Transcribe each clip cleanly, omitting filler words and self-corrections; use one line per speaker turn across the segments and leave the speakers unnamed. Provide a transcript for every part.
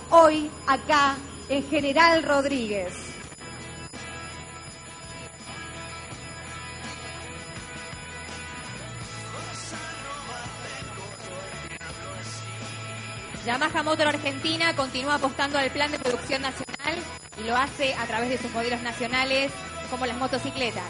hoy acá en General Rodríguez.
Yamaha Motor Argentina continúa apostando al plan de producción nacional y lo hace a través de sus modelos nacionales como las motocicletas.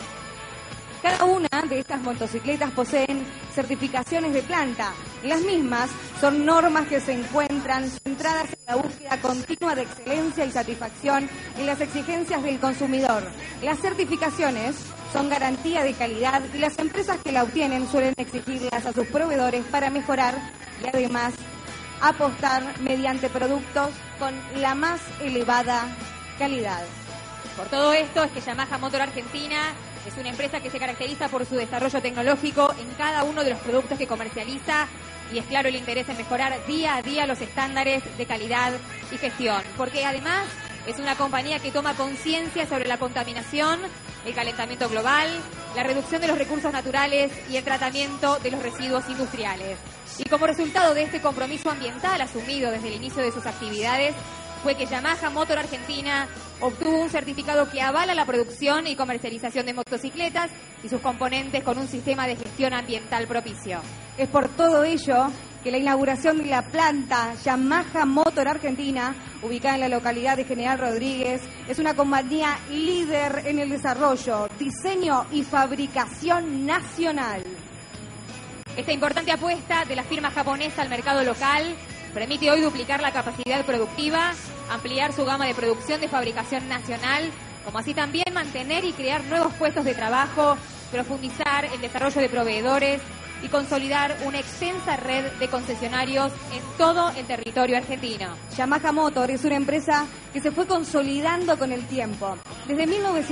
Cada una de estas motocicletas poseen certificaciones de planta. Las mismas son normas que se encuentran centradas en la búsqueda continua de excelencia y satisfacción en las exigencias del consumidor. Las certificaciones son garantía de calidad y las empresas que la obtienen suelen exigirlas a sus proveedores para mejorar y además apostar mediante productos con la más elevada calidad.
Por todo esto es que Yamaha Motor Argentina es una empresa que se caracteriza por su desarrollo tecnológico en cada uno de los productos que comercializa y es claro el interés en mejorar día a día los estándares de calidad y gestión, porque además es una compañía que toma conciencia sobre la contaminación, el calentamiento global, la reducción de los recursos naturales y el tratamiento de los residuos industriales. Y como resultado de este compromiso ambiental asumido desde el inicio de sus actividades, fue que Yamaha Motor Argentina obtuvo un certificado que avala la producción y comercialización de motocicletas y sus componentes con un sistema de gestión ambiental propicio.
Es por todo ello que la inauguración de la planta Yamaha Motor Argentina, ubicada en la localidad de General Rodríguez, es una compañía líder en el desarrollo, diseño y fabricación nacional.
Esta importante apuesta de la firma japonesa al mercado local permite hoy duplicar la capacidad productiva, ampliar su gama de producción de fabricación nacional, como así también mantener y crear nuevos puestos de trabajo, profundizar el desarrollo de proveedores y consolidar una extensa red de concesionarios en todo el territorio argentino.
Yamaha Motor es una empresa que se fue consolidando con el tiempo. Desde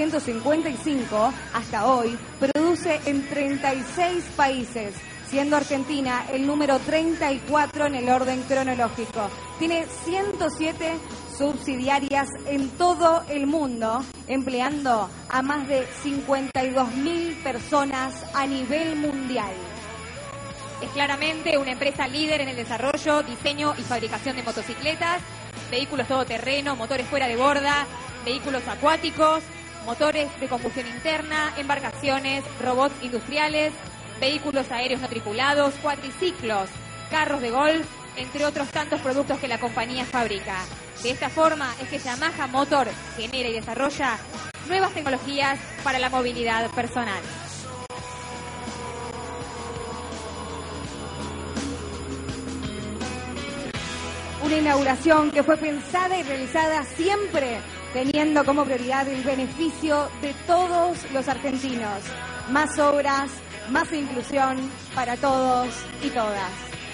1955 hasta hoy produce en 36 países, siendo Argentina el número 34 en el orden cronológico. Tiene 107 subsidiarias en todo el mundo, empleando a más de 52.000 personas a nivel mundial.
Es claramente una empresa líder en el desarrollo, diseño y fabricación de motocicletas, vehículos todoterreno, motores fuera de borda, vehículos acuáticos, motores de combustión interna, embarcaciones, robots industriales, vehículos aéreos no tripulados, cuatriciclos, carros de golf, entre otros tantos productos que la compañía fabrica. De esta forma es que Yamaha Motor genera y desarrolla nuevas tecnologías para la movilidad personal.
Una inauguración que fue pensada y realizada siempre teniendo como prioridad el beneficio de todos los argentinos. Más obras, más inclusión para todos y todas.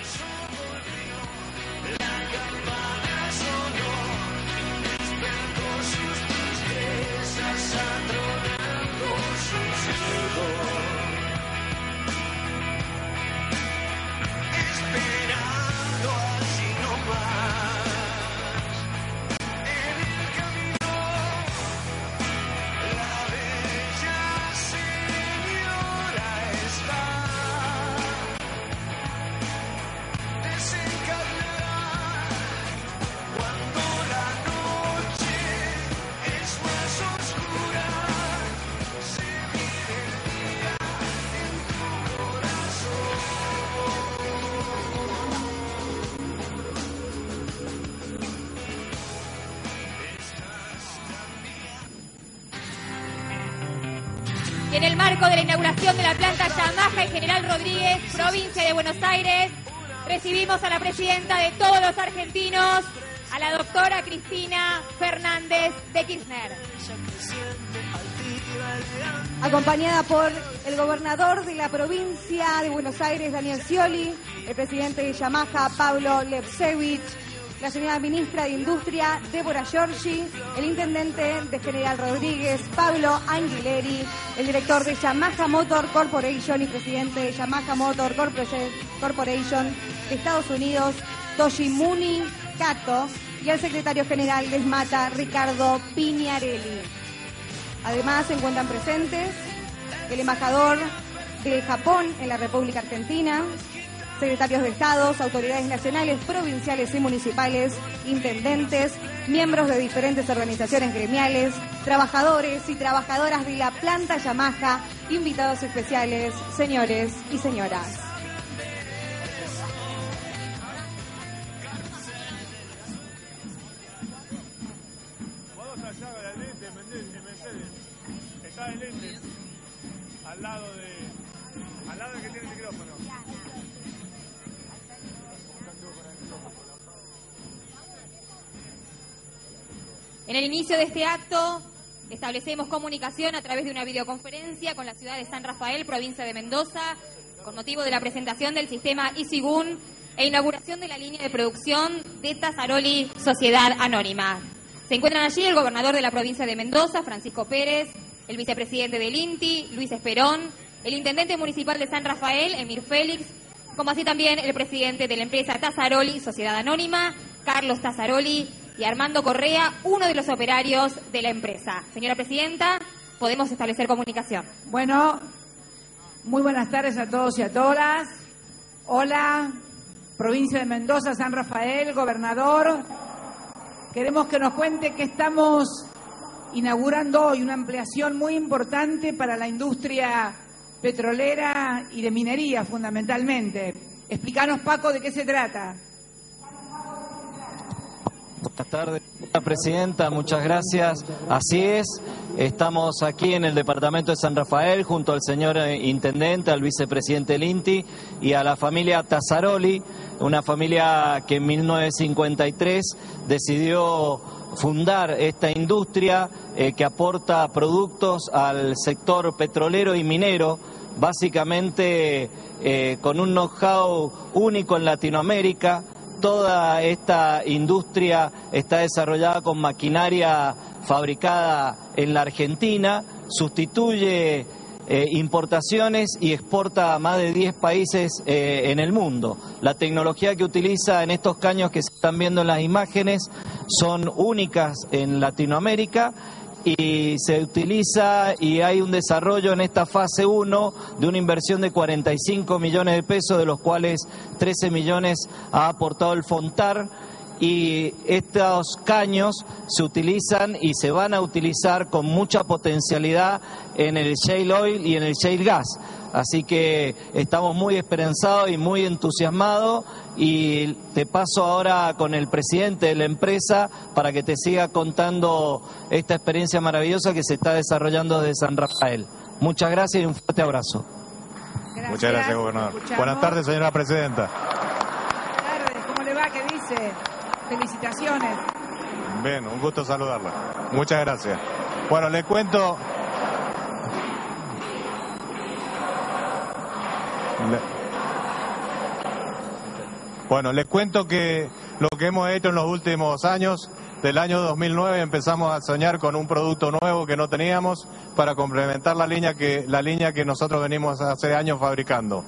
En el marco de la inauguración de la planta Yamaha en General Rodríguez, provincia de Buenos Aires, recibimos a la presidenta de todos los argentinos, a la doctora Cristina Fernández de Kirchner.
Acompañada por el gobernador de la provincia de Buenos Aires, Daniel Scioli, el presidente de Yamaha, Pablo Lepsevich, la señora ministra de Industria, Débora Giorgi, el intendente de General Rodríguez, Pablo Anguileri, el director de Yamaha Motor Corporation y presidente de Yamaha Motor Corporation de Estados Unidos, Toshimuni Kato, y el secretario general de SMATA, Ricardo Piñarelli. Además se encuentran presentes el embajador de Japón en la República Argentina, secretarios de Estados, autoridades nacionales, provinciales y municipales, intendentes, miembros de diferentes organizaciones gremiales, trabajadores y trabajadoras de la planta Yamaha, invitados especiales, señores y señoras.
Está el lente, al lado del que tiene el micrófono.
En el inicio de este acto establecemos comunicación a través de una videoconferencia con la ciudad de San Rafael, provincia de Mendoza, con motivo de la presentación del sistema Isigun e inauguración de la línea de producción de Tasaroli Sociedad Anónima. Se encuentran allí el gobernador de la provincia de Mendoza, Francisco Pérez, el vicepresidente del INTI, Luis Esperón, el intendente municipal de San Rafael, Emir Félix, como así también el presidente de la empresa Tasaroli Sociedad Anónima, Carlos Tasaroli, y Armando Correa, uno de los operarios de la empresa. Señora presidenta, podemos establecer comunicación.
Bueno, muy buenas tardes a todos y a todas. Hola, provincia de Mendoza, San Rafael, gobernador. Queremos que nos cuente que estamos inaugurando hoy una ampliación muy importante para la industria petrolera y de minería, fundamentalmente. Explícanos, Paco, de qué se trata.
Buenas tardes, señora presidenta, muchas gracias. Así es, estamos aquí en el departamento de San Rafael junto al señor intendente, al vicepresidente del INTI y a la familia Tasaroli, una familia que en 1953 decidió fundar esta industria que aporta productos al sector petrolero y minero, básicamente con un know-how único en Latinoamérica. Toda esta industria está desarrollada con maquinaria fabricada en la Argentina, sustituye importaciones y exporta a más de 10 países en el mundo. La tecnología que utiliza en estos caños que se están viendo en las imágenes son únicas en Latinoamérica y se utiliza y hay un desarrollo en esta fase 1 de una inversión de 45 millones de pesos, de los cuales 13 millones ha aportado el FONTAR, y estos caños se utilizan y se van a utilizar con mucha potencialidad en el shale oil y en el shale gas. Así que estamos muy esperanzados y muy entusiasmados, y te paso ahora con el presidente de la empresa para que te siga contando esta experiencia maravillosa que se está desarrollando desde San Rafael. Muchas gracias y un fuerte abrazo.
Gracias.
Muchas gracias, gobernador. Buenas tardes, señora presidenta.
Buenas tardes, ¿cómo le va? ¿Qué dice? Felicitaciones.
Bien, un gusto saludarla. Muchas gracias. Bueno, le cuento... Bueno, les cuento que lo que hemos hecho en los últimos años, del año 2009 empezamos a soñar con un producto nuevo que no teníamos para complementar la línea que nosotros venimos hace años fabricando.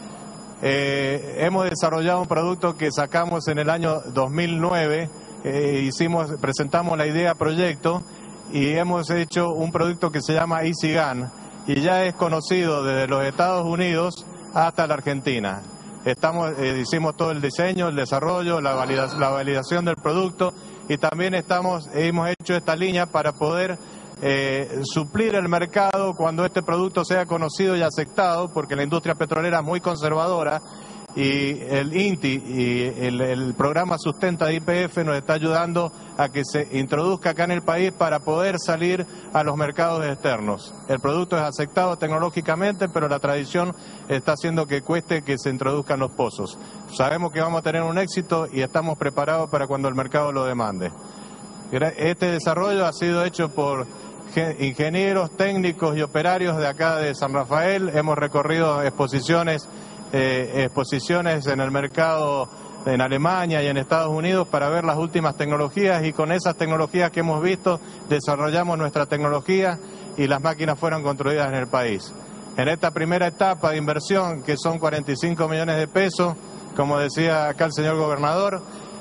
Hemos desarrollado un producto que sacamos en el año 2009, presentamos la idea proyecto y hemos hecho un producto que se llama Isigun y ya es conocido desde los Estados Unidos hasta la Argentina. Hicimos todo el diseño, el desarrollo, la validación del producto y también hemos hecho esta línea para poder suplir el mercado cuando este producto sea conocido y aceptado, porque la industria petrolera es muy conservadora y el INTI y el programa Sustenta de YPF nos está ayudando a que se introduzca acá en el país para poder salir a los mercados externos. El producto es aceptado tecnológicamente, pero la tradición está haciendo que cueste que se introduzcan los pozos. Sabemos que vamos a tener un éxito y estamos preparados para cuando el mercado lo demande. Este desarrollo ha sido hecho por ingenieros, técnicos y operarios de acá de San Rafael. Hemos recorrido exposiciones en el mercado en Alemania y en Estados Unidos para ver las últimas tecnologías, y con esas tecnologías que hemos visto desarrollamos nuestra tecnología y las máquinas fueron construidas en el país. En esta primera etapa de inversión, que son 45 millones de pesos, como decía acá el señor gobernador,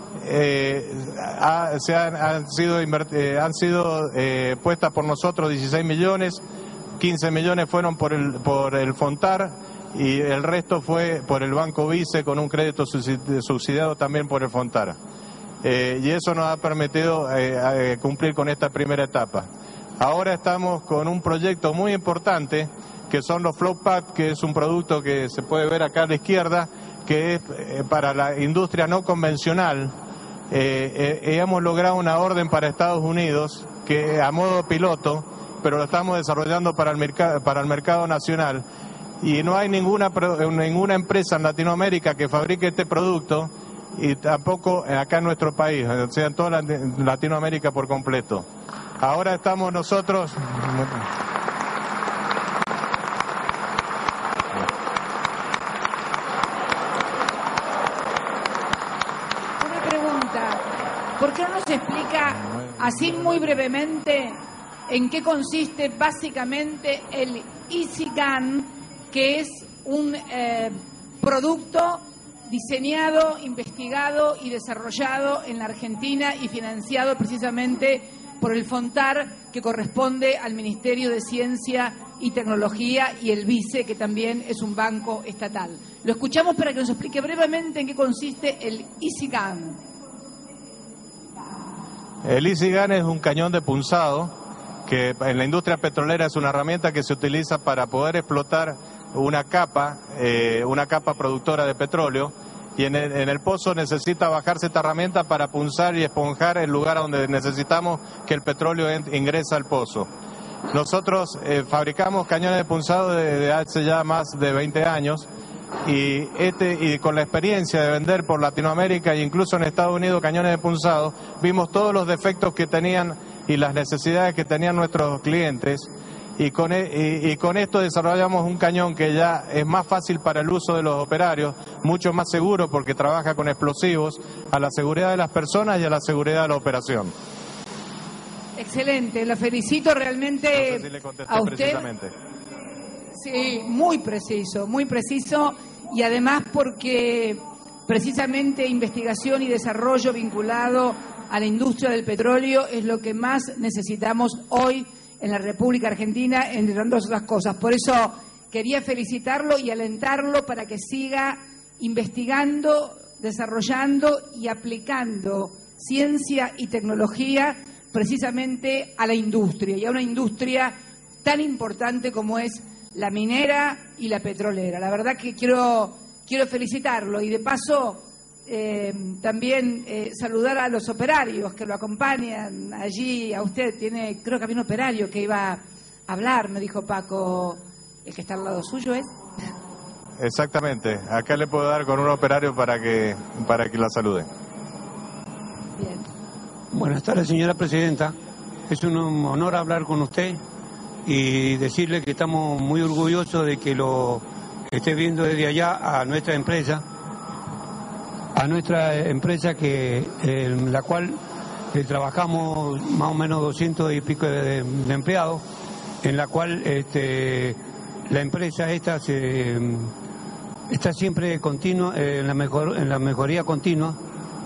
han sido puestas por nosotros 16 millones, 15 millones fueron por el FONTAR y el resto fue por el Banco Vice con un crédito subsidiado también por el Fontara. Y eso nos ha permitido cumplir con esta primera etapa. Ahora estamos con un proyecto muy importante que son los flow pads, que es un producto que se puede ver acá a la izquierda, que es para la industria no convencional. Hemos logrado una orden para Estados Unidos que a modo piloto, pero lo estamos desarrollando para el mercado nacional, y no hay ninguna empresa en Latinoamérica que fabrique este producto, y tampoco acá en nuestro país, o sea, en toda Latinoamérica por completo. Ahora estamos nosotros...
Una pregunta, ¿por qué no nos explica así muy brevemente en qué consiste básicamente el EasyGun, que es un producto diseñado, investigado y desarrollado en la Argentina y financiado precisamente por el FONTAR, que corresponde al Ministerio de Ciencia y Tecnología, y el Vice, que también es un banco estatal? Lo escuchamos para que nos explique brevemente en qué consiste el EasyGun.
El EasyGun es un cañón de punzado que en la industria petrolera es una herramienta que se utiliza para poder explotar una capa productora de petróleo, y en el pozo necesita bajarse esta herramienta para punzar y esponjar el lugar donde necesitamos que el petróleo ingrese al pozo. Nosotros fabricamos cañones de punzado desde hace ya más de 20 años, y con la experiencia de vender por Latinoamérica e incluso en Estados Unidos cañones de punzado, vimos todos los defectos que tenían y las necesidades que tenían nuestros clientes, y con esto desarrollamos un cañón que ya es más fácil para el uso de los operarios, mucho más seguro porque trabaja con explosivos, a la seguridad de las personas y a la seguridad de la operación.
Excelente, lo felicito realmente.
No sé si le contesté
a usted
precisamente.
Sí, muy preciso, y además porque precisamente investigación y desarrollo vinculado a la industria del petróleo es lo que más necesitamos hoy en la República Argentina, entre tantas otras cosas. Por eso quería felicitarlo y alentarlo para que siga investigando, desarrollando y aplicando ciencia y tecnología precisamente a la industria, y a una industria tan importante como es la minera y la petrolera. La verdad que quiero felicitarlo, y de paso también saludar a los operarios que lo acompañan allí. A usted creo que había un operario que iba a hablar, me dijo Paco, el que está al lado suyo es.
Exactamente, acá le puedo dar con un operario para que la salude.
Bien.
Buenas tardes, señora presidenta. Es un honor hablar con usted y decirle que estamos muy orgullosos de que lo esté viendo desde allá a nuestra empresa que en la cual trabajamos más o menos 200 y pico de empleados, en la cual la empresa esta está siempre continua en la mejoría continua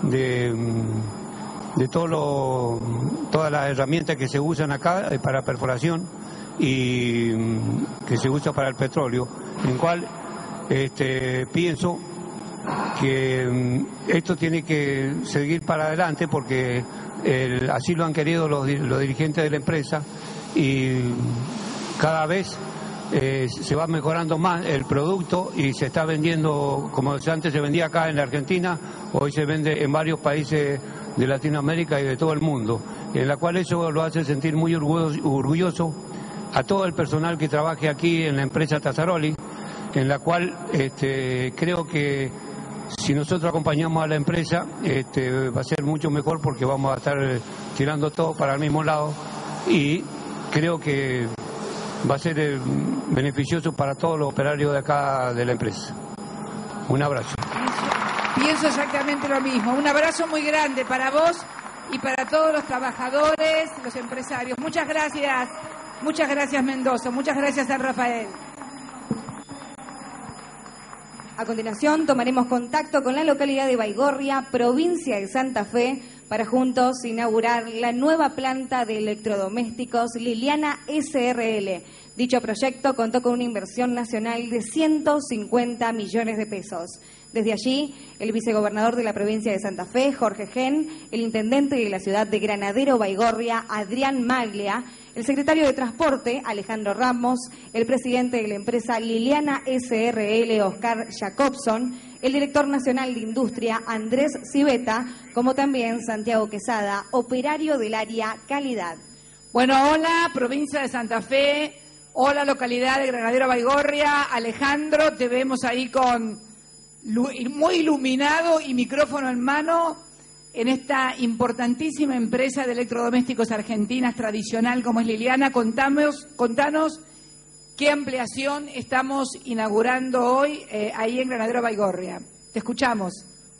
de todas las herramientas que se usan acá para perforación y que se usa para el petróleo, en cual pienso que esto tiene que seguir para adelante porque así lo han querido los dirigentes de la empresa, y cada vez se va mejorando más el producto y se está vendiendo, como antes se vendía acá en la Argentina, hoy se vende en varios países de Latinoamérica y de todo el mundo, en la cual eso lo hace sentir muy orgulloso a todo el personal que trabaje aquí en la empresa Tazzaroli, en la cual creo que si nosotros acompañamos a la empresa va a ser mucho mejor porque vamos a estar tirando todo para el mismo lado, y creo que va a ser beneficioso para todos los operarios de acá de la empresa. Un abrazo.
Pienso exactamente lo mismo. Un abrazo muy grande para vos y para todos los trabajadores, los empresarios. Muchas gracias Mendoza, muchas gracias San Rafael.
A continuación tomaremos contacto con la localidad de Baigorria, provincia de Santa Fe, para juntos inaugurar la nueva planta de electrodomésticos Liliana SRL, Dicho proyecto contó con una inversión nacional de 150 millones de pesos. Desde allí, el vicegobernador de la provincia de Santa Fe, Jorge Gen, el intendente de la ciudad de Granadero Baigorria, Adrián Maglia, el secretario de Transporte, Alejandro Ramos, el presidente de la empresa Liliana SRL, Oscar Jacobson, el director nacional de Industria, Andrés Civeta, como también Santiago Quesada, operario del área Calidad.
Bueno, hola, provincia de Santa Fe, hola, localidad de Granadero Baigorria. Alejandro, te vemos ahí muy iluminado y micrófono en mano en esta importantísima empresa de electrodomésticos argentinas tradicional como es Liliana. Contanos qué ampliación estamos inaugurando hoy ahí en Granadero Baigorria. Te escuchamos.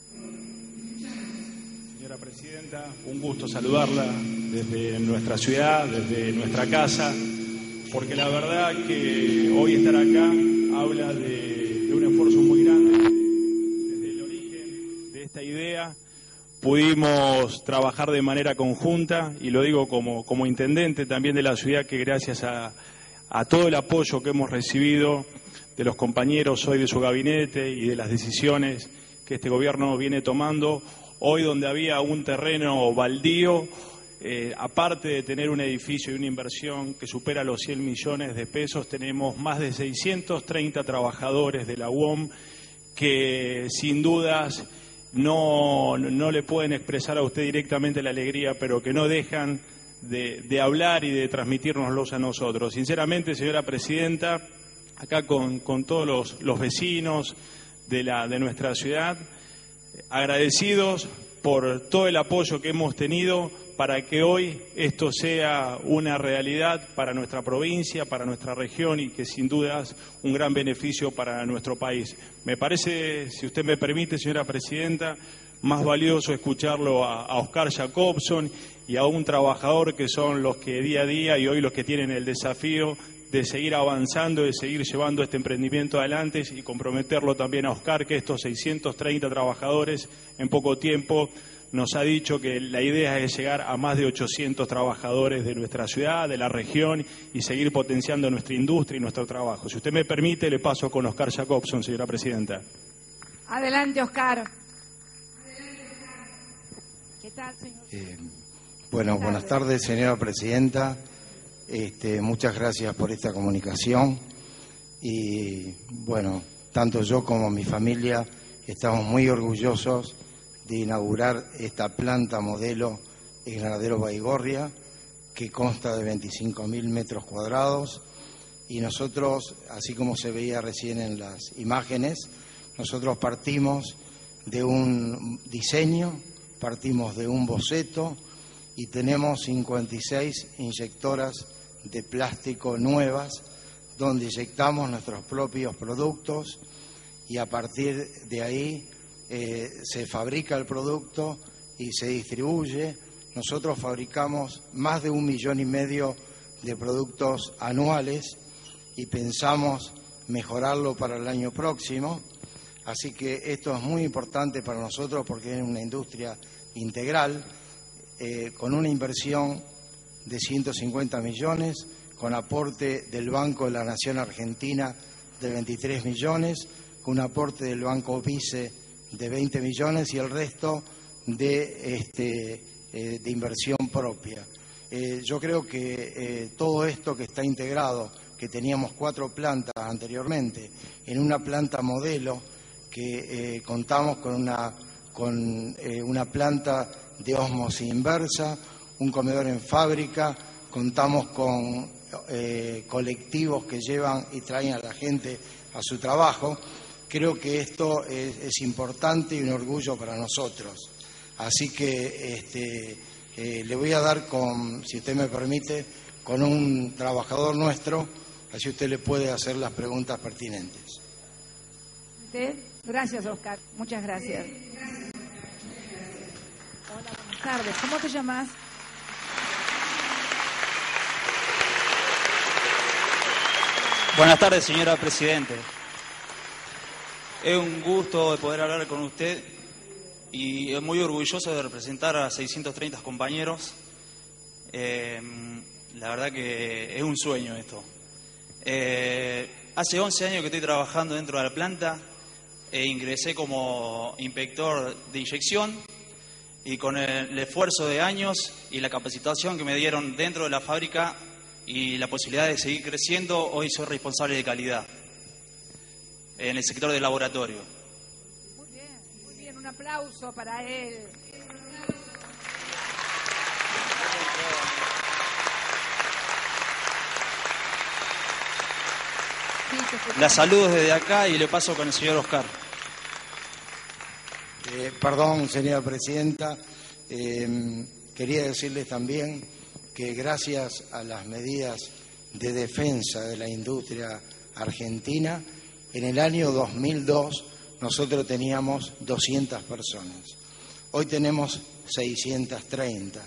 Señora Presidenta, un gusto saludarla desde nuestra ciudad, desde nuestra casa, porque la verdad que hoy estar acá habla de un esfuerzo muy grande. Desde el origen de esta idea pudimos trabajar de manera conjunta, y lo digo como intendente también de la ciudad, que gracias a todo el apoyo que hemos recibido de los compañeros hoy de su gabinete y de las decisiones que este gobierno viene tomando, hoy donde había un terreno baldío, aparte de tener un edificio y una inversión que supera los 100 millones de pesos, tenemos más de 630 trabajadores de la UOM que sin dudas no le pueden expresar a usted directamente la alegría, pero que no dejan de hablar y de transmitírnoslos a nosotros. Sinceramente, señora Presidenta, acá con todos los vecinos de nuestra ciudad, agradecidos por todo el apoyo que hemos tenido para que hoy esto sea una realidad para nuestra provincia, para nuestra región, y que sin duda es un gran beneficio para nuestro país. Me parece, si usted me permite, señora Presidenta, más valioso escucharlo a Oscar Jacobson y a un trabajador que son los que día a día y hoy los que tienen el desafío de seguir avanzando, de seguir llevando este emprendimiento adelante, y comprometerlo también a Oscar, que estos 630 trabajadores en poco tiempo nos ha dicho que la idea es llegar a más de 800 trabajadores de nuestra ciudad, de la región, y seguir potenciando nuestra industria y nuestro trabajo. Si usted me permite, le paso con Oscar Jacobson, señora Presidenta.
Adelante, Oscar. ¿Qué tal, señor?
Bueno, buenas tardes, señora Presidenta. Muchas gracias por esta comunicación. Y bueno, tanto yo como mi familia estamos muy orgullosos de inaugurar esta planta modelo en Granadero Baigorria, que consta de 25.000 metros cuadrados, y nosotros, así como se veía recién en las imágenes, nosotros partimos de un diseño, partimos de un boceto, y tenemos 56 inyectoras de plástico nuevas, donde inyectamos nuestros propios productos, y a partir de ahí se fabrica el producto y se distribuye. Nosotros fabricamos más de 1,5 millones de productos anuales y pensamos mejorarlo para el año próximo. Así que esto es muy importante para nosotros porque es una industria integral, con una inversión de 150 millones, con aporte del Banco de la Nación Argentina de 23 millones, con un aporte del Banco Vice de 20 millones y el resto de inversión propia. Yo creo que todo esto que está integrado, que teníamos 4 plantas anteriormente, en una planta modelo que contamos con una planta de ósmosis inversa, un comedor en fábrica, contamos con colectivos que llevan y traen a la gente a su trabajo. Creo que esto es importante y un orgullo para nosotros. Así que le voy a dar, si usted me permite, con un trabajador nuestro, así usted le puede hacer las preguntas pertinentes.
Gracias, Oscar. Muchas gracias. Hola, buenas tardes. ¿Cómo te llamas?
Buenas tardes, señora Presidente. Es un gusto poder hablar con usted y es muy orgulloso de representar a 630 compañeros. La verdad que es un sueño esto. Hace 11 años que estoy trabajando dentro de la planta. Ingresé como inspector de inyección y con el esfuerzo de años y la capacitación que me dieron dentro de la fábrica y la posibilidad de seguir creciendo, hoy soy responsable de calidad en el sector del laboratorio.
Muy bien, un aplauso para él.
La saludo desde acá y le paso con el señor Oscar.
Perdón, señora presidenta. Quería decirles también que gracias a las medidas de defensa de la industria argentina, en el año 2002 nosotros teníamos 200 personas. Hoy tenemos 630.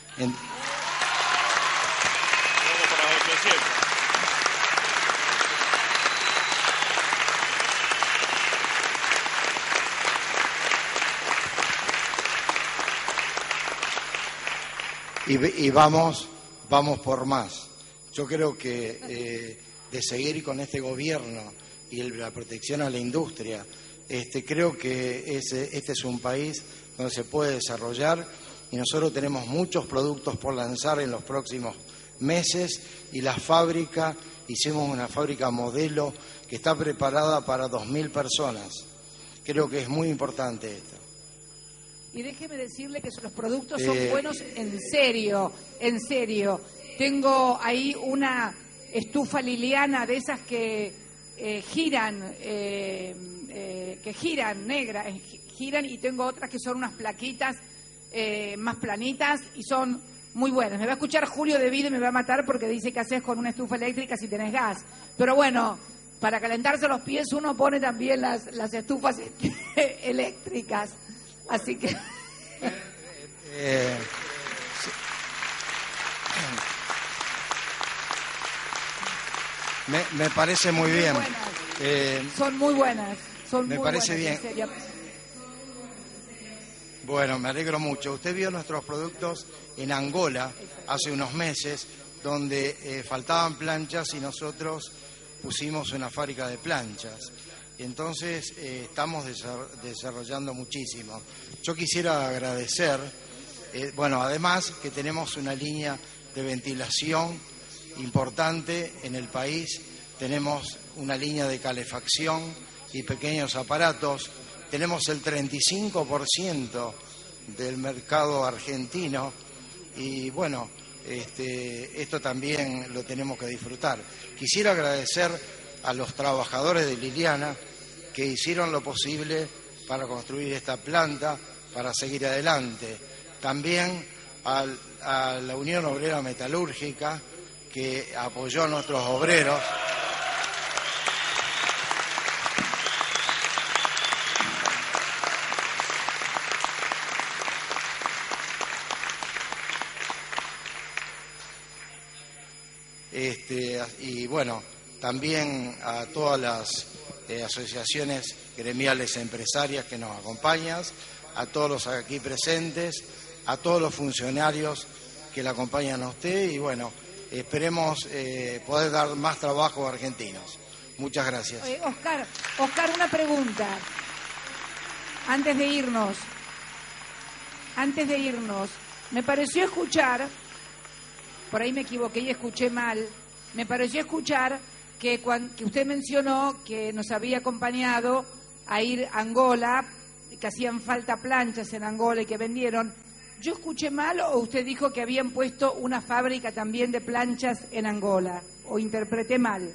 Y vamos por más. Yo creo que de seguir con este gobierno y la protección a la industria, creo que este es un país donde se puede desarrollar y nosotros tenemos muchos productos por lanzar en los próximos meses y la fábrica, hicimos una fábrica modelo que está preparada para 2.000 personas. Creo que es muy importante esto.
Y déjeme decirle que los productos son buenos en serio, en serio. Tengo ahí una estufa Liliana de esas que giran negras, giran, y tengo otras que son unas plaquitas más planitas y son muy buenas. Me va a escuchar Julio De Vide y me va a matar porque dice que haces con una estufa eléctrica si tenés gas. Pero bueno, para calentarse los pies uno pone también las estufas eléctricas. Así que...
Me parece muy bien.
Son muy buenas.
Me parece bien. Bueno, me alegro mucho. Usted vio nuestros productos en Angola hace unos meses, donde faltaban planchas y nosotros pusimos una fábrica de planchas. Entonces estamos desarrollando muchísimo. Yo quisiera agradecer, además que tenemos una línea de ventilación importante en el país, tenemos una línea de calefacción y pequeños aparatos, tenemos el 35% del mercado argentino y bueno, esto también lo tenemos que disfrutar. Quisiera agradecer a los trabajadores de Liliana que hicieron lo posible para construir esta planta, para seguir adelante. También a la Unión Obrera Metalúrgica, que apoyó a nuestros obreros. Y bueno, también a todas las asociaciones gremiales empresarias que nos acompañan, a todos los aquí presentes, a todos los funcionarios que le acompañan a usted y bueno, esperemos poder dar más trabajo a argentinos. Muchas gracias.
Oscar, una pregunta. Antes de irnos, me pareció escuchar, por ahí me equivoqué y escuché mal, me pareció escuchar que usted mencionó que nos había acompañado a ir a Angola, que hacían falta planchas en Angola y que vendieron. ¿Yo escuché mal o usted dijo que habían puesto una fábrica también de planchas en Angola? ¿O interpreté mal?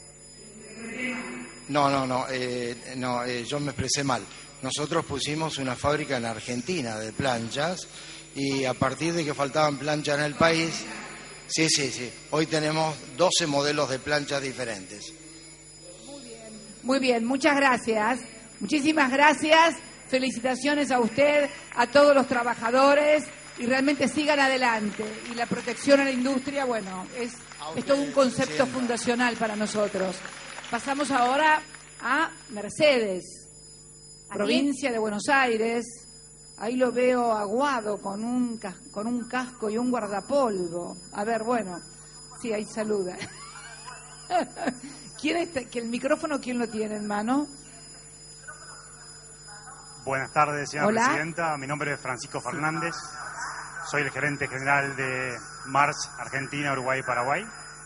No, yo me expresé mal. Nosotros pusimos una fábrica en Argentina de planchas y a partir de que faltaban planchas en el país... Sí. Hoy tenemos 12 modelos de planchas diferentes.
Muy bien, muchas gracias. Muchísimas gracias. Felicitaciones a usted, a todos los trabajadores y realmente sigan adelante. Y la protección a la industria, bueno, es todo un concepto fundacional para nosotros. Pasamos ahora a Mercedes, provincia de Buenos Aires. Ahí lo veo aguado con un casco y un guardapolvo. A ver, bueno, sí, ahí saluda. ¿Quién está? ¿Que el micrófono quién lo tiene en mano?
Buenas tardes, señora
Hola.
presidenta. Mi nombre es Francisco Fernández. Soy el gerente general de Mars Argentina, Uruguay y Paraguay.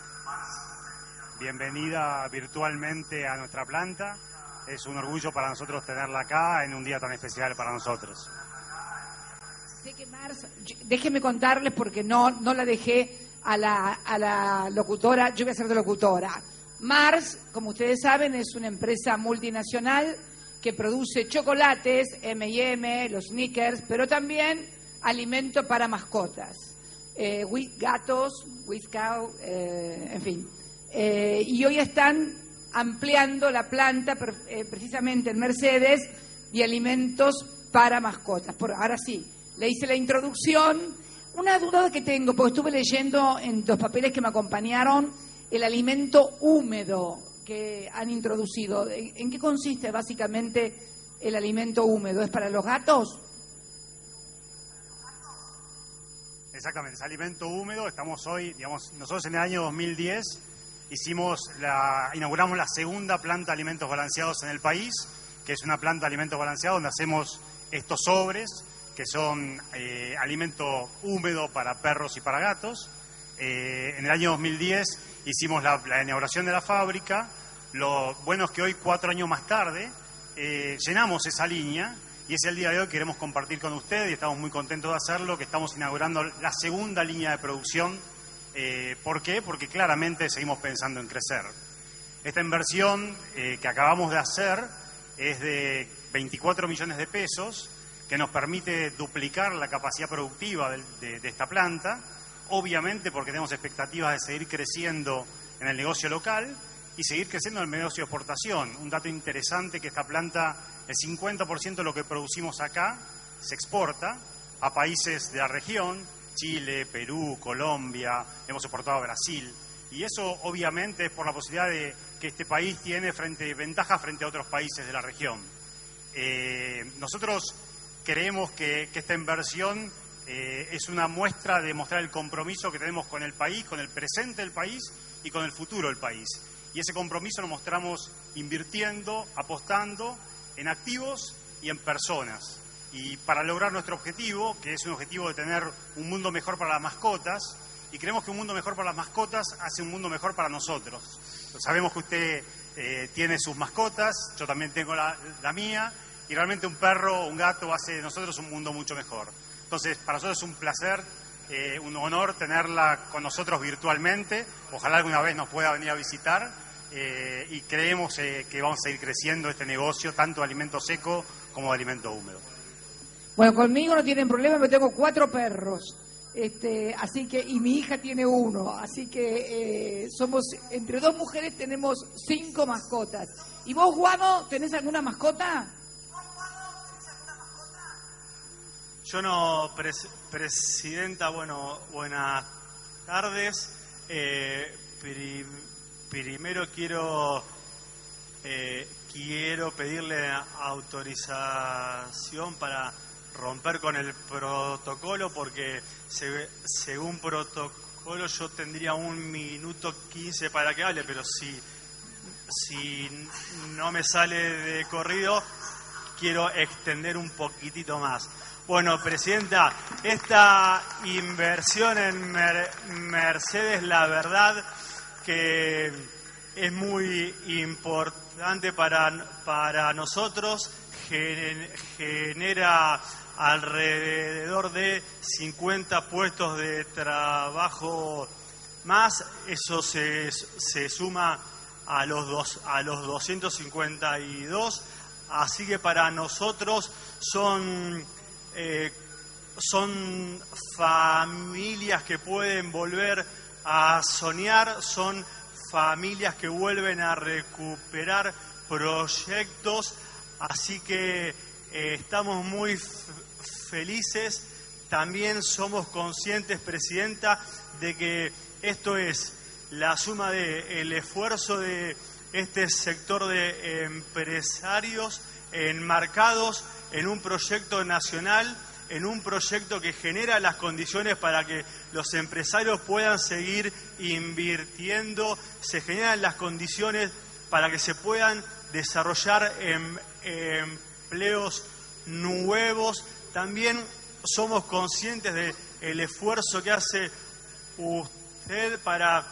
Bienvenida virtualmente a nuestra planta. Es un orgullo para nosotros tenerla acá en un día tan especial para nosotros.
Sé que Mars, déjeme contarles porque no la dejé a la locutora, yo voy a ser de locutora. Mars, como ustedes saben, es una empresa multinacional que produce chocolates, M&M, los Snickers, pero también alimento para mascotas, gatos, cow, en fin. Y hoy están ampliando la planta precisamente en Mercedes de alimentos para mascotas. Ahora sí, le hice la introducción. Una duda que tengo, porque estuve leyendo en los papeles que me acompañaron el alimento húmedo que han introducido. ¿En qué consiste básicamente el alimento húmedo? ¿Es para los gatos?
Exactamente, es alimento húmedo. Estamos hoy, nosotros en el año 2010 inauguramos la segunda planta de alimentos balanceados en el país, que es una planta de alimentos balanceados donde hacemos estos sobres, que son alimento húmedo para perros y para gatos. En el año 2010 hicimos la inauguración de la fábrica. Lo bueno es que hoy, 4 años más tarde, llenamos esa línea y es el día de hoy que queremos compartir con ustedes y estamos muy contentos de hacerlo, que estamos inaugurando la segunda línea de producción. ¿Por qué? Porque claramente seguimos pensando en crecer. Esta inversión que acabamos de hacer es de 24 millones de pesos, que nos permite duplicar la capacidad productiva de esta planta, obviamente porque tenemos expectativas de seguir creciendo en el negocio local y seguir creciendo en el negocio de exportación. Un dato interesante que esta planta, el 50% de lo que producimos acá se exporta a países de la región, Chile, Perú, Colombia, hemos exportado a Brasil, y eso obviamente es por la posibilidad que este país tiene ventaja frente a otros países de la región. Nosotros creemos que esta inversión es una muestra de mostrar el compromiso que tenemos con el país, con el presente del país y con el futuro del país. Y ese compromiso lo mostramos invirtiendo, apostando en activos y en personas. Y para lograr nuestro objetivo, que es un objetivo de tener un mundo mejor para las mascotas, y creemos que un mundo mejor para las mascotas hace un mundo mejor para nosotros. Sabemos que usted tiene sus mascotas, yo también tengo la mía, y realmente un perro o un gato hace de nosotros un mundo mucho mejor. Entonces, para nosotros es un placer, un honor tenerla con nosotros virtualmente. Ojalá alguna vez nos pueda venir a visitar y creemos que vamos a seguir creciendo este negocio, tanto de alimento seco como de alimento húmedo.
Bueno, conmigo no tienen problema, pero tengo 4 perros, así que, y mi hija tiene 1, así que somos, entre 2 mujeres tenemos 5 mascotas. ¿Y vos, Guado, tenés alguna mascota?
Yo no, presidenta, bueno, buenas tardes. Primero quiero pedirle autorización para romper con el protocolo, porque según protocolo yo tendría 1 minuto 15 para que hable, pero si no me sale de corrido, quiero extender un poquitito más. Bueno, presidenta, esta inversión en Mercedes, la verdad que es muy importante para nosotros, genera alrededor de 50 puestos de trabajo más, eso se suma a los 252, así que para nosotros son familias que pueden volver a soñar, son familias que vuelven a recuperar proyectos, así que estamos muy felices. También somos conscientes, presidenta, de que esto es la suma del esfuerzo de este sector de empresarios enmarcados en un proyecto nacional en un proyecto que genera las condiciones para que los empresarios puedan seguir invirtiendo, se generan las condiciones para que se puedan desarrollar empleos nuevos. También somos conscientes del esfuerzo que hace usted para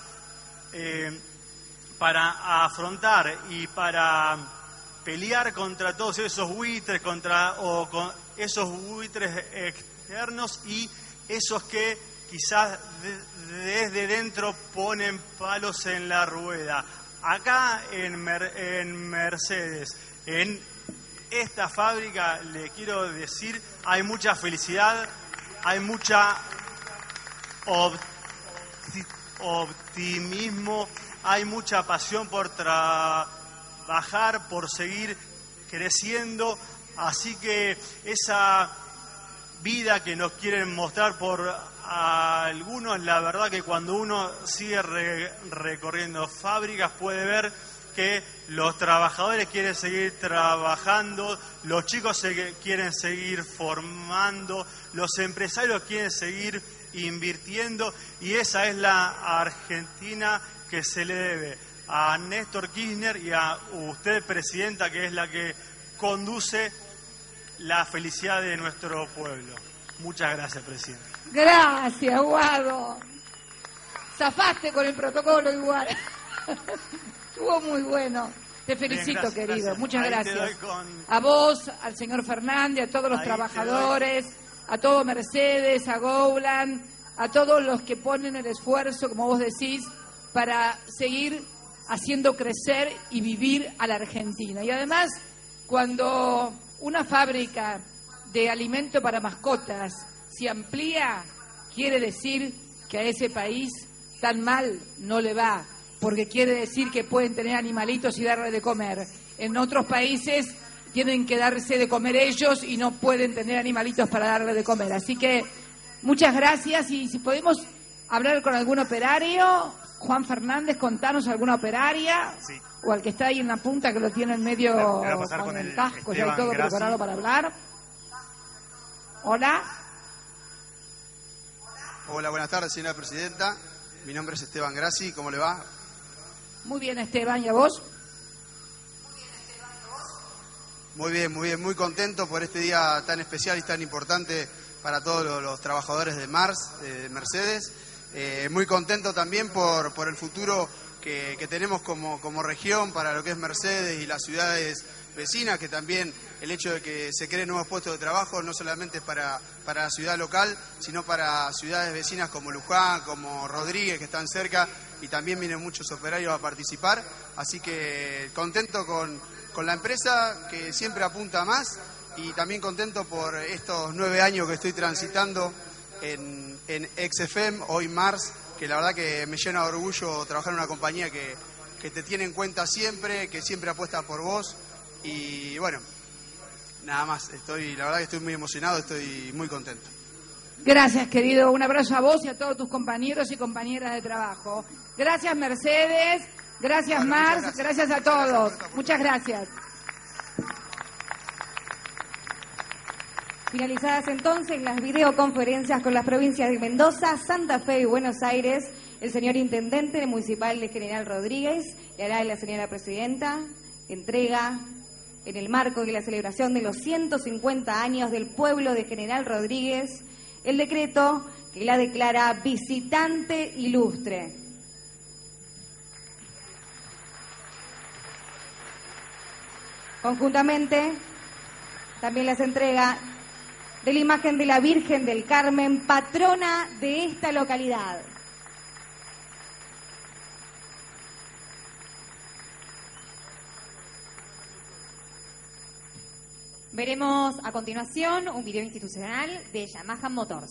afrontar y para pelear contra todos esos buitres, con esos buitres externos y esos que quizás desde dentro ponen palos en la rueda. Acá en Mercedes, en esta fábrica, le quiero decir, hay mucha felicidad, hay mucha optimismo, hay mucha pasión por trabajar, por seguir creciendo, así que esa vida que nos quieren mostrar por algunos, la verdad que cuando uno sigue recorriendo fábricas puede ver que los trabajadores quieren seguir trabajando, los chicos quieren seguir formando, los empresarios quieren seguir invirtiendo, y esa es la Argentina que se le debe a Néstor Kirchner y a usted, Presidenta, que es la que conduce la felicidad de nuestro pueblo. Muchas gracias, Presidenta.
Gracias, Guado. Zafaste con el protocolo igual. Estuvo muy bueno. Te felicito, bien, gracias, querido. Gracias. Muchas gracias. A vos, al señor Fernández, a todos los trabajadores, a todo Mercedes, a Gowland, a todos los que ponen el esfuerzo, como vos decís, para seguir haciendo crecer y vivir a la Argentina. Y además, cuando una fábrica de alimento para mascotas se amplía, quiere decir que a ese país tan mal no le va, porque quiere decir que pueden tener animalitos y darle de comer. En otros países tienen que darse de comer ellos y no pueden tener animalitos para darle de comer. Así que muchas gracias, y si podemos hablar con algún operario, Juan Fernández, contanos alguna operaria, sí, o al que está ahí en la punta que lo tiene en medio con el casco ya y todo Grassi, preparado para hablar. Hola.
Hola, buenas tardes, señora Presidenta. Mi nombre es Esteban Grassi, ¿cómo le va?
Muy bien, Esteban, ¿y a vos?
Muy bien, muy contento por este día tan especial y tan importante para todos los trabajadores de Mercedes. Muy contento también por el futuro que tenemos como región para lo que es Mercedes y las ciudades vecinas, que también el hecho de que se creen nuevos puestos de trabajo no solamente es para la ciudad local, sino para ciudades vecinas como Luján, como Rodríguez, que están cerca, y también vienen muchos operarios a participar. Así que contento con la empresa, que siempre apunta a más, y también contento por estos 9 años que estoy transitando en XFM, hoy Mars, que la verdad que me llena de orgullo trabajar en una compañía que te tiene en cuenta siempre, que siempre apuesta por vos. Y bueno, nada más, la verdad que estoy muy emocionado, estoy muy contento.
Gracias, querido, un abrazo a vos y a todos tus compañeros y compañeras de trabajo. Gracias, Mercedes, gracias, Mars, gracias a todos. Muchas gracias.
Finalizadas entonces las videoconferencias con las provincias de Mendoza, Santa Fe y Buenos Aires, el señor Intendente Municipal de General Rodríguez le hará a la señora Presidenta entrega, en el marco de la celebración de los 150 años del pueblo de General Rodríguez, el decreto que la declara visitante ilustre. Conjuntamente, también las entrega de la imagen de la Virgen del Carmen, patrona de esta localidad.
Veremos a continuación un video institucional de Yamaha Motors.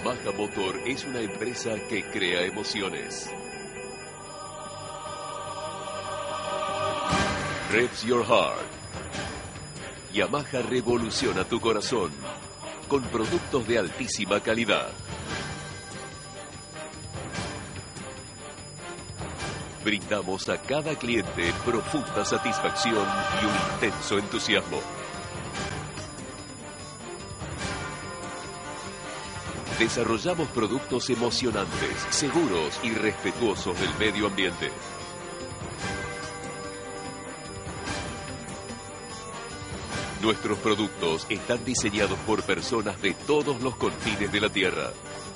Yamaha Motor es una empresa que crea emociones. Revs Your Heart. Yamaha revoluciona tu corazón con productos de altísima calidad. Brindamos a cada cliente profunda satisfacción y un intenso entusiasmo. Desarrollamos productos emocionantes, seguros y respetuosos del medio ambiente. Nuestros productos están diseñados por personas de todos los confines de la Tierra.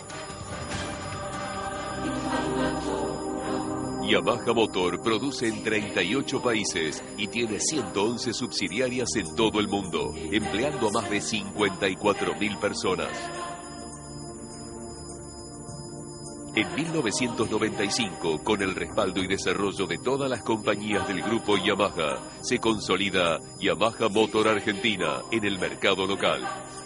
Yamaha Motor produce en 38 países y tiene 111 subsidiarias en todo el mundo, empleando a más de 54.000 personas. En 1995, con el respaldo y desarrollo de todas las compañías del grupo Yamaha, se consolida Yamaha Motor Argentina en el mercado local.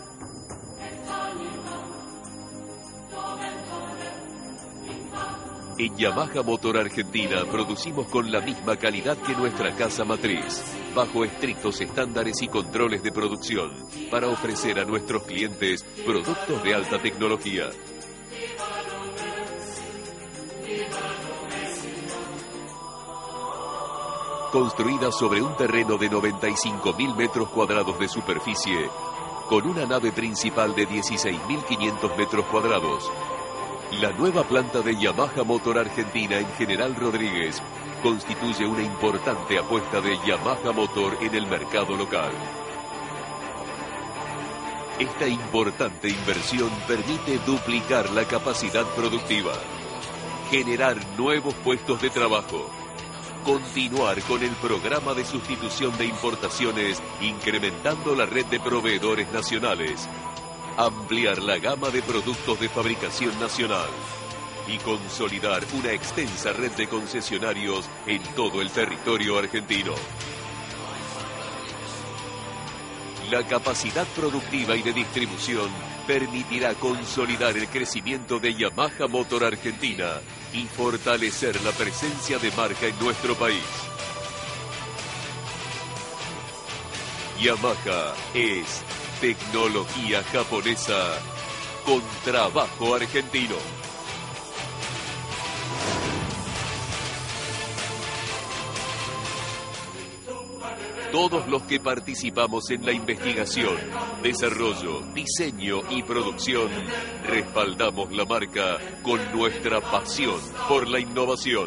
En Yamaha Motor Argentina producimos con la misma calidad que nuestra casa matriz, bajo estrictos estándares y controles de producción, para ofrecer a nuestros clientes productos de alta tecnología. Construida sobre un terreno de 95.000 metros cuadrados de superficie, con una nave principal de 16.500 metros cuadrados, la nueva planta de Yamaha Motor Argentina en General Rodríguez constituye una importante apuesta de Yamaha Motor en el mercado local. Esta importante inversión permite duplicar la capacidad productiva, generar nuevos puestos de trabajo, continuar con el programa de sustitución de importaciones, incrementando la red de proveedores nacionales, ampliar la gama de productos de fabricación nacional y consolidar una extensa red de concesionarios en todo el territorio argentino. La capacidad productiva y de distribución permitirá consolidar el crecimiento de Yamaha Motor Argentina y fortalecer la presencia de marca en nuestro país. Yamaha es tecnología japonesa con trabajo argentino. Todos los que participamos en la investigación, desarrollo, diseño y producción, respaldamos la marca con nuestra pasión por la innovación.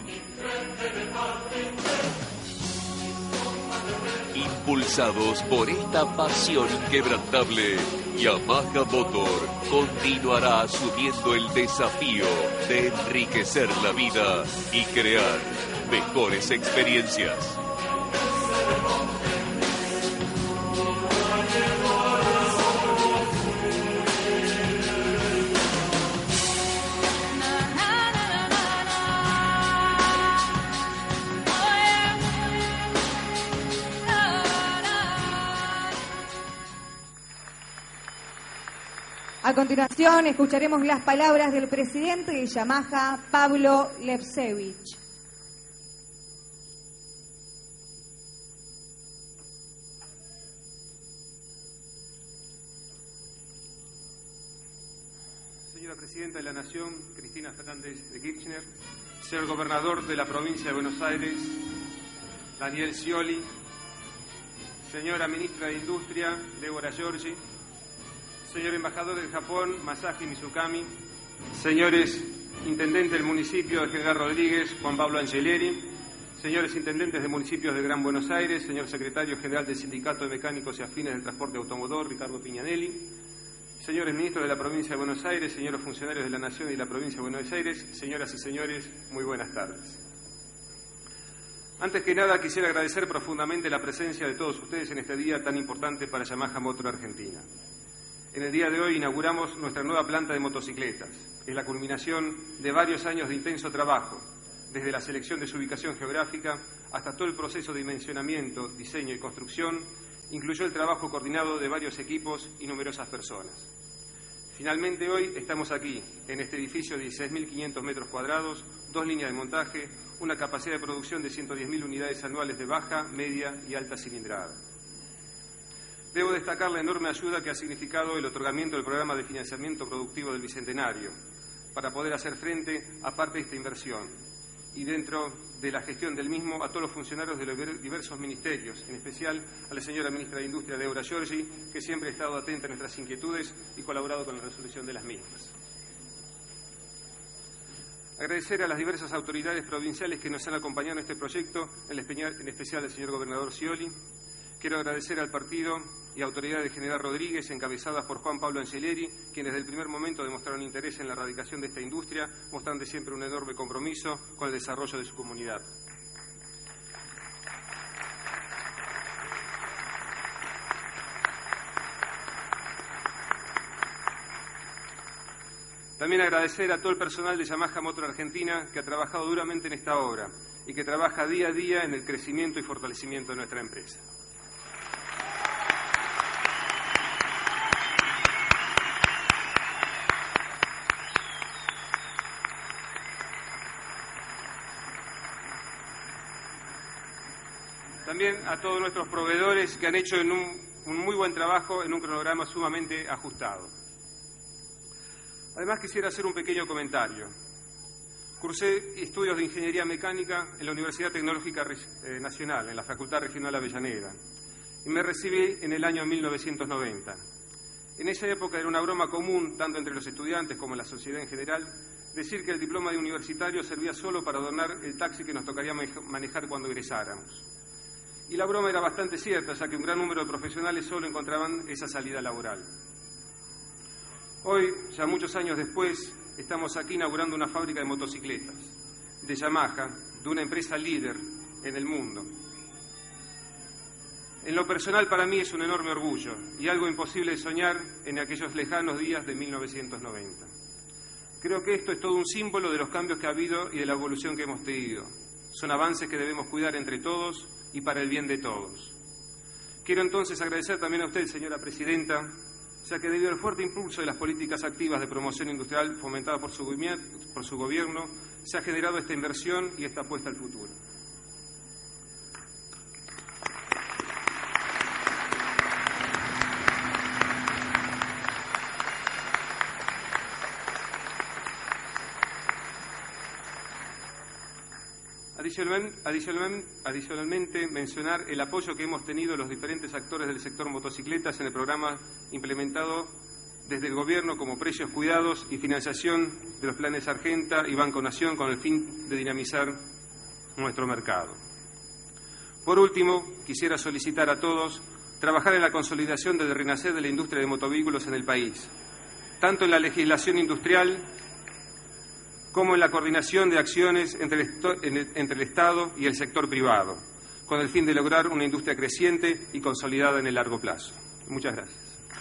Impulsados por esta pasión inquebrantable, Yamaha Motor continuará asumiendo el desafío de enriquecer la vida y crear mejores experiencias.
A continuación, escucharemos las palabras del presidente de Yamaha, Pablo Lepsevich.
Señora Presidenta de la Nación, Cristina Fernández de Kirchner, señor Gobernador de la Provincia de Buenos Aires, Daniel Scioli, señora Ministra de Industria, Débora Giorgi, señor Embajador del Japón, Masashi Mizukami, señores Intendentes del Municipio de General Rodríguez, Juan Pablo Angelieri, señores Intendentes de Municipios de Gran Buenos Aires, señor Secretario General del Sindicato de Mecánicos y Afines del Transporte Automotor, Ricardo Piñanelli, señores Ministros de la Provincia de Buenos Aires, señores funcionarios de la Nación y de la Provincia de Buenos Aires, señoras y señores, muy buenas tardes. Antes que nada, quisiera agradecer profundamente la presencia de todos ustedes en este día tan importante para Yamaha Motor Argentina. En el día de hoy inauguramos nuestra nueva planta de motocicletas. Es la culminación de varios años de intenso trabajo, desde la selección de su ubicación geográfica hasta todo el proceso de dimensionamiento, diseño y construcción, incluyó el trabajo coordinado de varios equipos y numerosas personas. Finalmente hoy estamos aquí, en este edificio de 16.500 metros cuadrados, 2 líneas de montaje, una capacidad de producción de 110.000 unidades anuales de baja, media y alta cilindrada. Debo destacar la enorme ayuda que ha significado el otorgamiento del programa de financiamiento productivo del Bicentenario para poder hacer frente a parte de esta inversión y dentro de la gestión del mismo a todos los funcionarios de los diversos ministerios, en especial a la señora ministra de Industria, Débora Giorgi, que siempre ha estado atenta a nuestras inquietudes y colaborado con la resolución de las mismas. Agradecer a las diversas autoridades provinciales que nos han acompañado en este proyecto, en especial al señor gobernador Scioli. Quiero agradecer al partido y autoridad de General Rodríguez, encabezadas por Juan Pablo Angeleri, quienes desde el primer momento demostraron interés en la erradicación de esta industria, mostrando siempre un enorme compromiso con el desarrollo de su comunidad. También agradecer a todo el personal de Yamaha Motor Argentina que ha trabajado duramente en esta obra y que trabaja día a día en el crecimiento y fortalecimiento de nuestra empresa. También a todos nuestros proveedores que han hecho un muy buen trabajo en un cronograma sumamente ajustado. Además quisiera hacer un pequeño comentario. Cursé estudios de Ingeniería Mecánica en la Universidad Tecnológica Nacional, en la Facultad Regional Avellaneda, y me recibí en el año 1990. En esa época era una broma común, tanto entre los estudiantes como en la sociedad en general, decir que el diploma de universitario servía solo para adornar el taxi que nos tocaría manejar cuando egresáramos. Y la broma era bastante cierta, ya que un gran número de profesionales solo encontraban esa salida laboral. Hoy, ya muchos años después, estamos aquí inaugurando una fábrica de motocicletas, de Yamaha, de una empresa líder en el mundo. En lo personal, para mí es un enorme orgullo y algo imposible de soñar en aquellos lejanos días de 1990. Creo que esto es todo un símbolo de los cambios que ha habido y de la evolución que hemos tenido. Son avances que debemos cuidar entre todos y para el bien de todos. Quiero entonces agradecer también a usted, señora presidenta, ya que debido al fuerte impulso de las políticas activas de promoción industrial fomentadas por su gobierno, se ha generado esta inversión y esta apuesta al futuro. Adicionalmente, mencionar el apoyo que hemos tenido los diferentes actores del sector motocicletas en el programa implementado desde el Gobierno como Precios Cuidados y financiación de los planes Argenta y Banco Nación con el fin de dinamizar nuestro mercado. Por último, quisiera solicitar a todos trabajar en la consolidación del renacer de la industria de motovehículos en el país, tanto en la legislación industrial como en la coordinación de acciones entre el Estado y el sector privado, con el fin de lograr una industria creciente y consolidada en el largo plazo. Muchas gracias.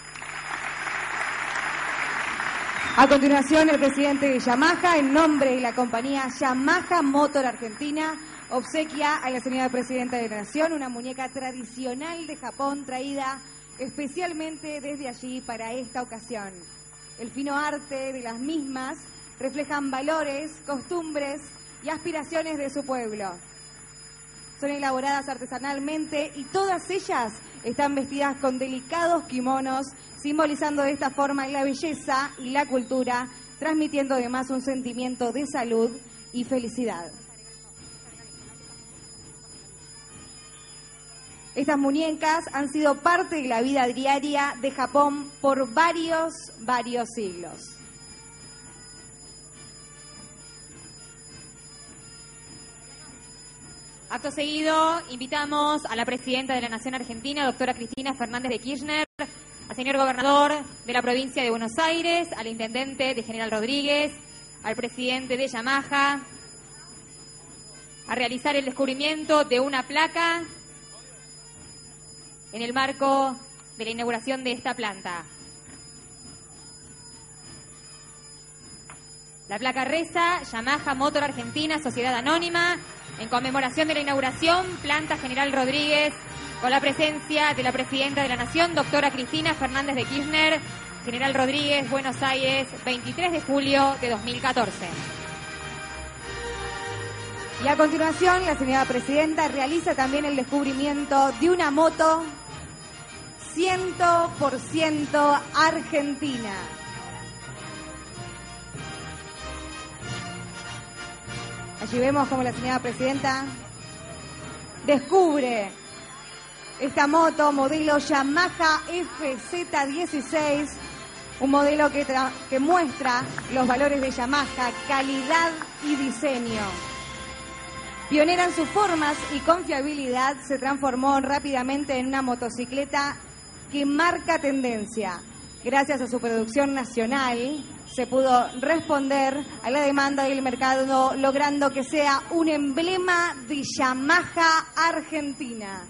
A continuación, el presidente de Yamaha, en nombre de la compañía Yamaha Motor Argentina, obsequia a la señora presidenta de la Nación una muñeca tradicional de Japón traída especialmente desde allí para esta ocasión. El fino arte de las mismas reflejan valores, costumbres y aspiraciones de su pueblo. Son elaboradas artesanalmente y todas ellas están vestidas con delicados kimonos, simbolizando de esta forma la belleza y la cultura, transmitiendo además un sentimiento de salud y felicidad. Estas muñecas han sido parte de la vida diaria de Japón por varios siglos.
Acto seguido, invitamos a la presidenta de la Nación Argentina, doctora Cristina Fernández de Kirchner, al señor gobernador de la provincia de Buenos Aires, al intendente de General Rodríguez, al presidente de Yamaha, a realizar el descubrimiento de una placa en el marco de la inauguración de esta planta. La placa reza Yamaha Motor Argentina, Sociedad Anónima, en conmemoración de la inauguración, Planta General Rodríguez, con la presencia de la Presidenta de la Nación, doctora Cristina Fernández de Kirchner, General Rodríguez, Buenos Aires, 23 de julio de 2014.
Y a continuación, la señora presidenta realiza también el descubrimiento de una moto 100% argentina. Allí vemos como la señora presidenta descubre esta modelo Yamaha FZ16, un modelo que muestra los valores de Yamaha, calidad y diseño. Pionera en sus formas y confiabilidad, se transformó rápidamente en una motocicleta que marca tendencia. Gracias a su producción nacional, se pudo responder a la demanda del mercado, logrando que sea un emblema de Yamaha Argentina.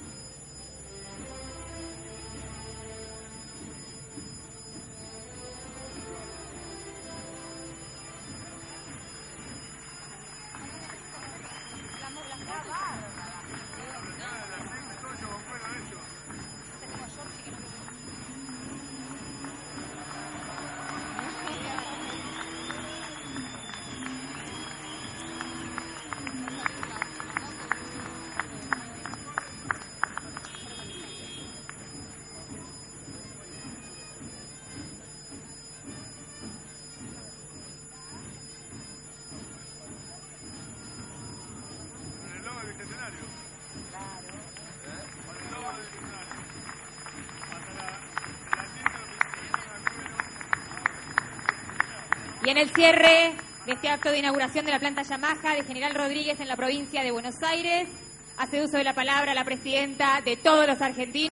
Y en el cierre de este acto de inauguración de la planta Yamaha de General Rodríguez en la provincia de Buenos Aires, hace uso de la palabra la presidenta de todos los argentinos.